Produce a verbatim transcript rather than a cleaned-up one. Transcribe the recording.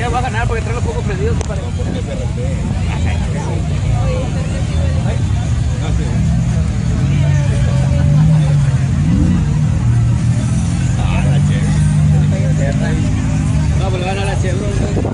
ya va a ganar porque trae los pocos prendidos. Para... No, porque se repite. Ah, la Chevrolet. No, pues le van a la Chevrolet.